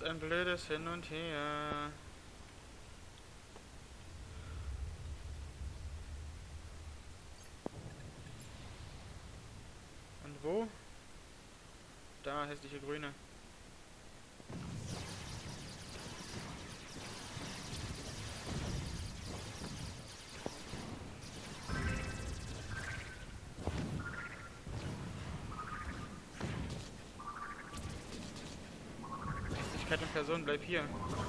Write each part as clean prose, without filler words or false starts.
ein blödes Hin und Her. Und wo? Da, hässliche Grüne. Hässlichkeit in Person, bleib hier.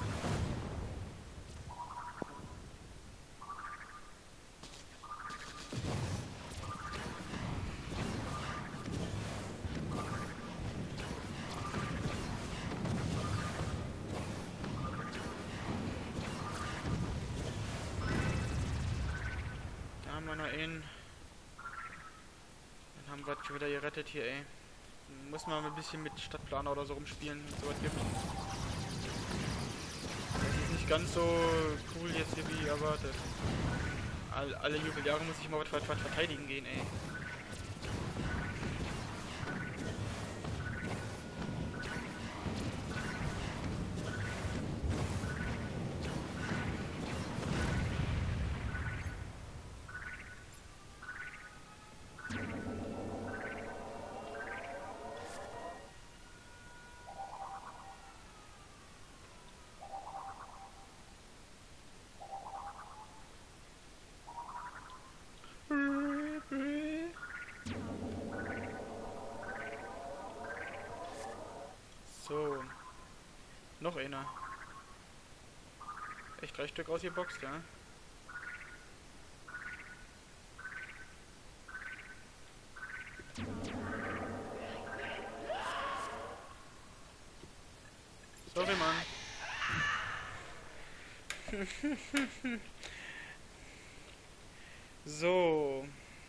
Da haben wir noch einen. Dann haben wir schon wieder gerettet hier, ey. Muss man ein bisschen mit Stadtplaner oder so rumspielen, wenn es sowas gibt. Das ist nicht ganz so cool jetzt hier wie erwartet. Alle Jubeljahre muss ich mal was verteidigen gehen, ey. So. Noch einer. Echt 3 Stück ausgeboxt, ja? Sorry, Mann. So.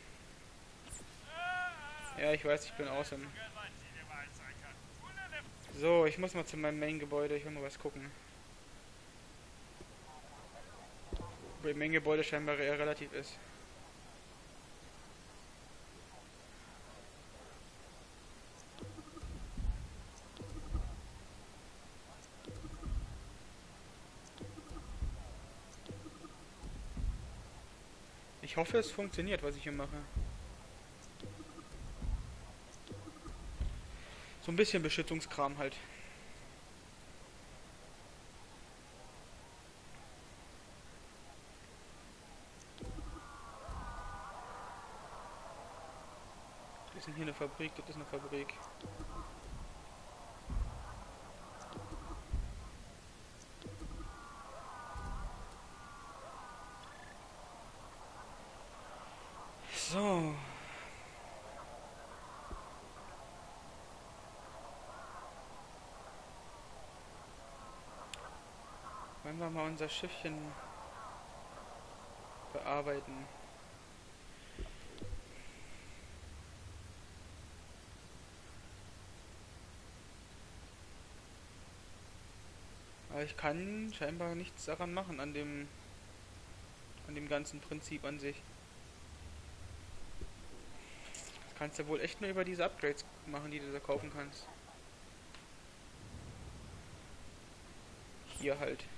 Ja, ich weiß, ich bin awesome. So, ich muss mal zu meinem Main-Gebäude. Ich will mal was gucken. Wo im Main-Gebäude scheinbar eher relativ ist. Ich hoffe, es funktioniert, was ich hier mache. So ein bisschen Beschützungskram halt. Das ist hier eine Fabrik, das ist eine Fabrik. So. Wollen wir mal unser Schiffchen bearbeiten? Aber ich kann scheinbar nichts daran machen, an dem ganzen Prinzip an sich. Das kannst du wohl echt nur über diese Upgrades machen, die du da kaufen kannst. Hier halt.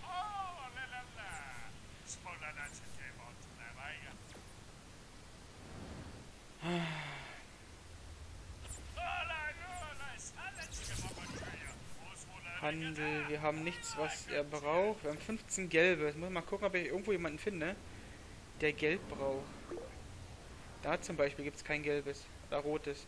Handel, wir haben nichts, was er braucht. Wir haben 15 gelbe. Jetzt muss ich mal gucken, ob ich irgendwo jemanden finde, der gelb braucht. Da zum Beispiel gibt es kein gelbes oder rotes.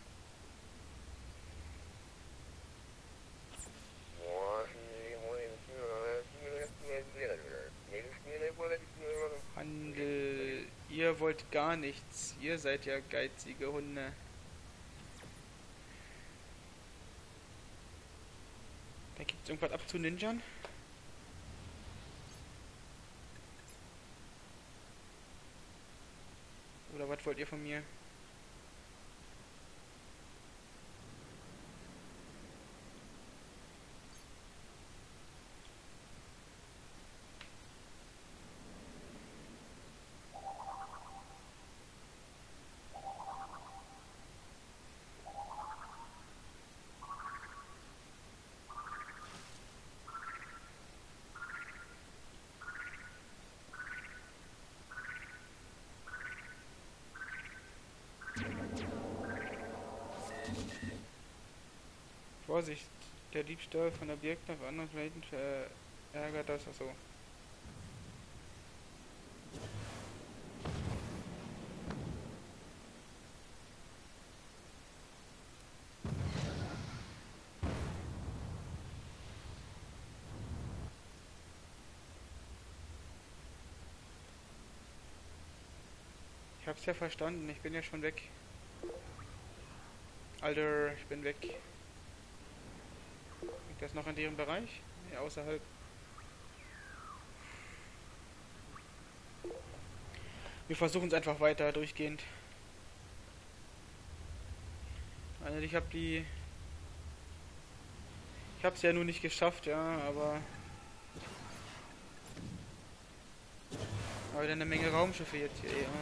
Handel, ihr wollt gar nichts. Ihr seid ja geizige Hunde. Da gibt es irgendwas abzuninjern? Oder was wollt ihr von mir? Vorsicht, der Diebstahl von Objekten auf anderen Planeten verärgert das. Achso. Ich hab's ja verstanden, ich bin ja schon weg. Alter, ich bin weg. Liegt das noch in deren Bereich? Nee, außerhalb. Wir versuchen es einfach weiter durchgehend. Also ich habe die... Ich habe es ja nur nicht geschafft, ja, aber... Aber eine Menge Raumschiffe jetzt hier, ja.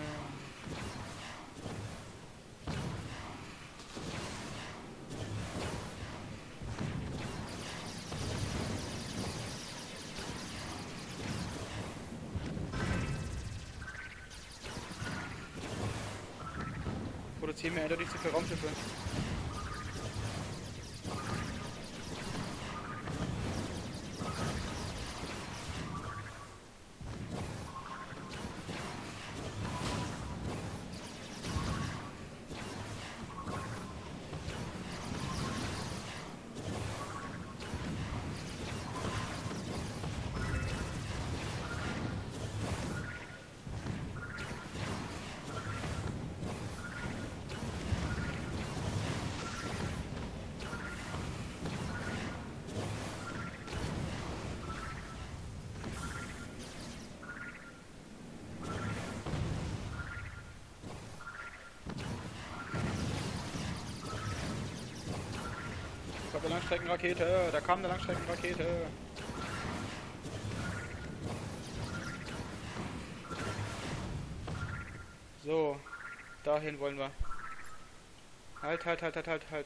Produzieren wir eindeutig zu viele Raumschiffe. Da kam eine Langstreckenrakete, da kam eine Langstreckenrakete. So, dahin wollen wir. Halt, halt, halt, halt, halt, halt.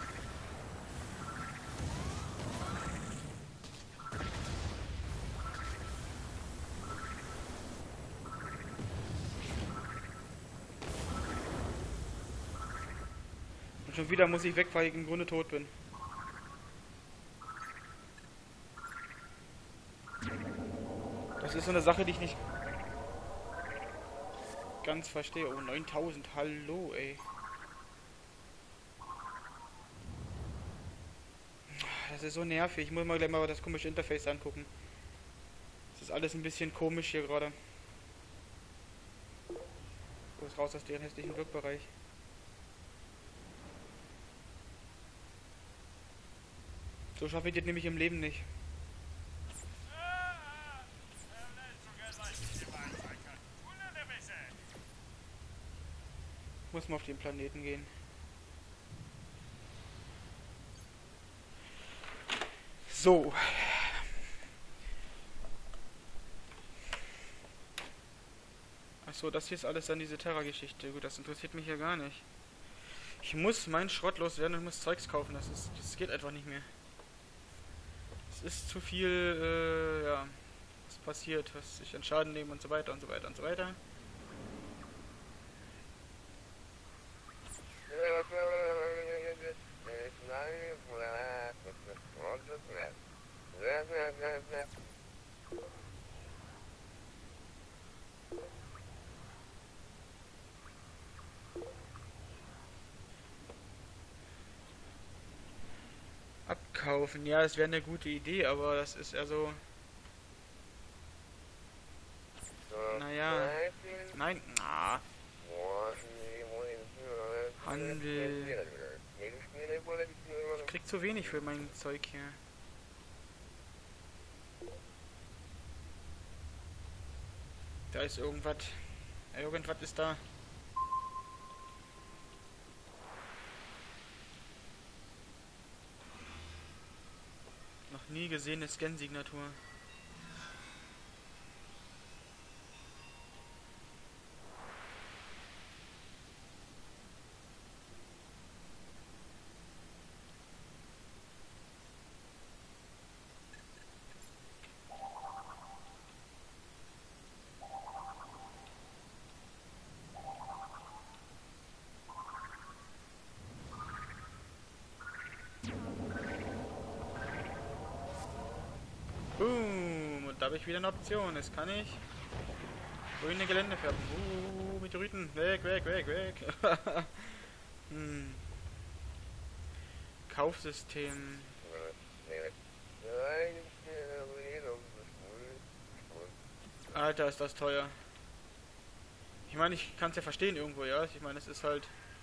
Und schon wieder muss ich weg, weil ich im Grunde tot bin. Das ist so eine Sache, die ich nicht ganz verstehe. Oh, 9000, hallo, ey. Das ist so nervig. Ich muss mal gleich mal das komische Interface angucken. Das ist alles ein bisschen komisch hier gerade. So, ist raus aus deren hässlichen Wirkbereich. So schaffe ich das nämlich im Leben nicht. Ich muss mal auf den Planeten gehen. So. Achso, das hier ist alles dann diese Terra-Geschichte. Gut, das interessiert mich ja gar nicht. Ich muss meinen Schrott loswerden und muss Zeugs kaufen. Das geht einfach nicht mehr. Es ist zu viel, ja, was passiert, was ich an Schaden nehme und so weiter und so weiter und so weiter. Abkaufen, ja, das wäre eine gute Idee, aber das ist ja so... Naja, nein, Handel. Ich krieg zu wenig für mein Zeug hier. Da ist irgendwas. Irgendwas ist da. Noch nie gesehene Scan-Signatur. habe ich wieder eine Option. Jetzt kann ich grüne Gelände färben. Meteoriten. Weg, weg, weg, weg. Kaufsystem. Alter, ist das teuer. Ich meine, ich kann es ja verstehen irgendwo, ja. Ich meine, es ist halt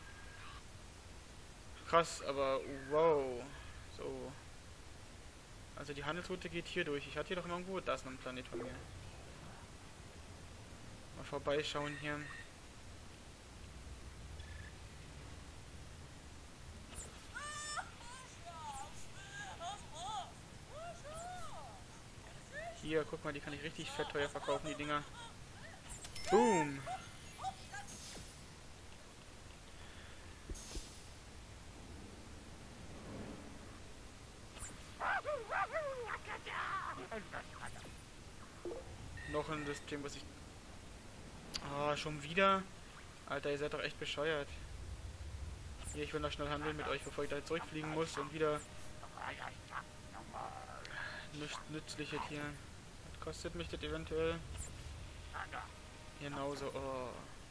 krass, aber wow. So. Also die Handelsroute geht hier durch. Ich hatte hier doch irgendwo das noch ein Planet von mir. Mal vorbeischauen hier. Hier, guck mal, die kann ich richtig fett teuer verkaufen, die Dinger. Boom! Noch ein System, was ich... Ah, schon wieder? Alter, ihr seid doch echt bescheuert. Hier, ich will noch schnell handeln mit euch, bevor ich da zurückfliegen muss und wieder... Nichts Nützliches hier. Was kostet mich das eventuell? Genauso, oh.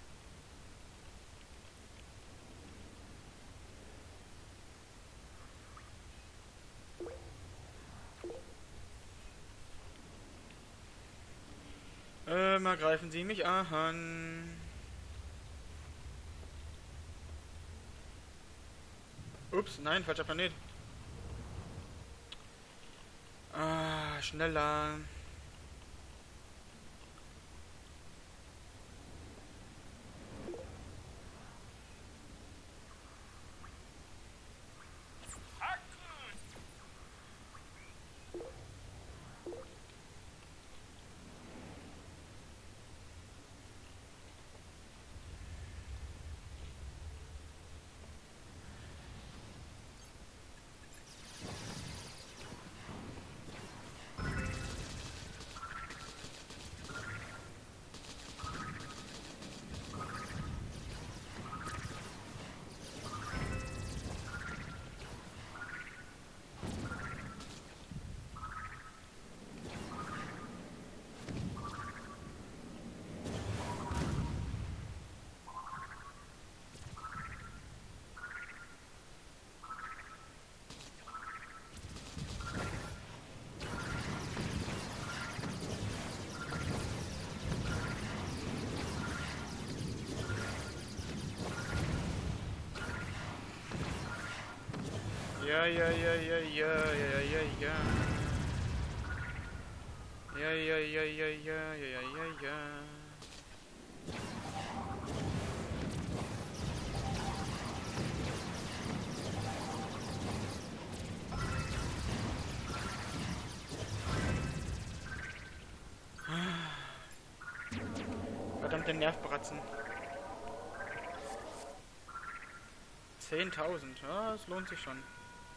Mal greifen Sie mich an. Ups, nein, falscher Planet. Ah, schneller. Ja, ja, ja, ja, ja, ja, ja, ja. Ja, ja, ja, ja, ja, ja, ja, ja. Verdammte Nervbratzen. 10.000, ja, es lohnt sich schon.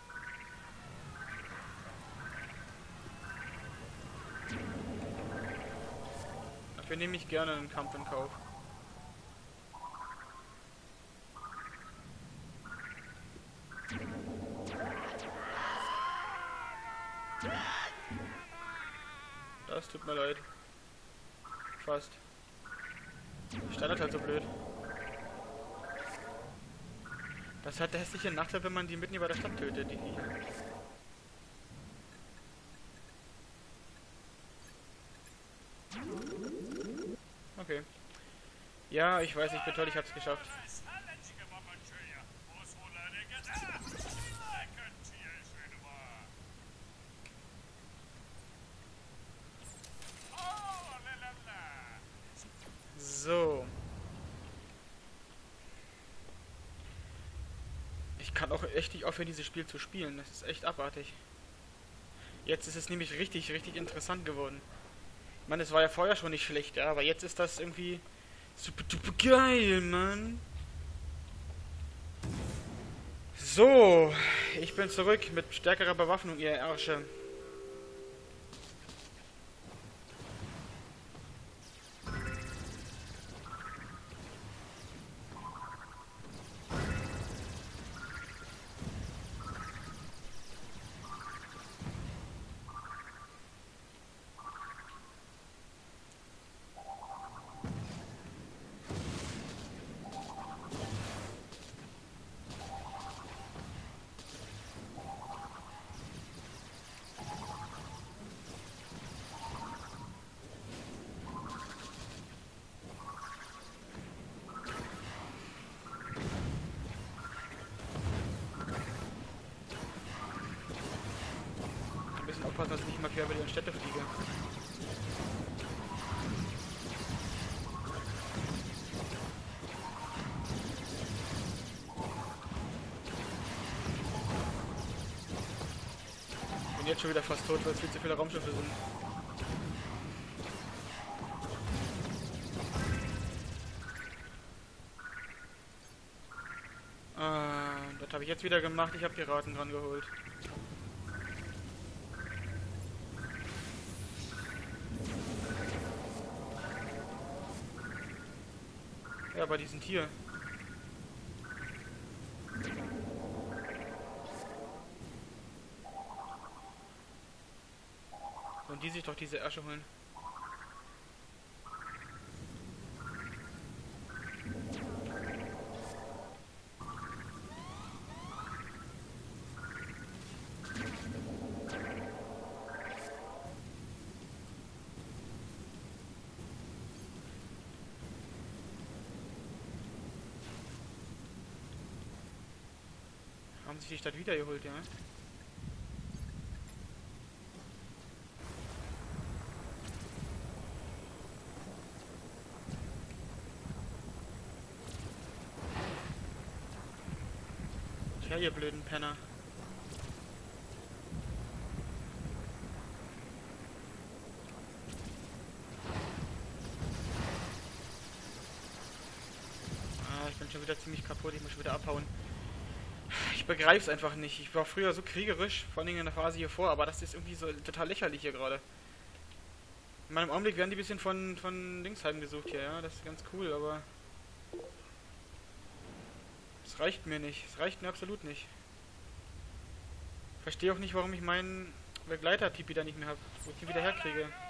Dafür nehme ich gerne einen Kampf in Kauf. Das tut mir leid. Fast. Standard halt so blöd. Das hat der hässliche Nachteil, wenn man die mitten über der Stadt tötet, die Viecher. Okay. Ja, ich weiß, ich bin toll, ich hab's geschafft. So. Ich kann auch echt nicht aufhören, dieses Spiel zu spielen. Das ist echt abartig. Jetzt ist es nämlich richtig, richtig interessant geworden. Ich meine, es war ja vorher schon nicht schlecht, ja, aber jetzt ist das irgendwie super duper geil, Mann. So, ich bin zurück mit stärkerer Bewaffnung, ihr Ärsche. aufpassen, dass ich nicht mal quer über die Städte fliege. Bin jetzt schon wieder fast tot, weil es viel zu viele Raumschiffe sind. Das habe ich jetzt wieder gemacht. Ich habe Piraten dran geholt. Ja, aber die sind hier. Und die sich doch diese Asche holen. Haben sich die Stadt wieder geholt, ja? Tja, ihr blöden Penner. Ich bin schon wieder ziemlich kaputt, ich muss schon wieder abhauen. Ich begreife es einfach nicht. Ich war früher so kriegerisch, vor allem in der Phase hier vor, aber das ist irgendwie so total lächerlich hier gerade. In meinem Augenblick werden die ein bisschen von links heimgesucht hier, ja, das ist ganz cool, aber es reicht mir nicht. Es reicht mir absolut nicht. Verstehe auch nicht, warum ich meinen Begleiter-Tipi da nicht mehr habe, wo ich ihn wieder herkriege.